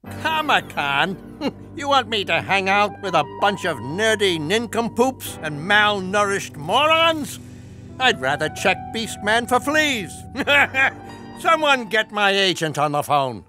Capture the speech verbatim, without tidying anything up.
Comic-Con? You want me to hang out with a bunch of nerdy nincompoops and malnourished morons? I'd rather check Beastman for fleas. Someone get my agent on the phone.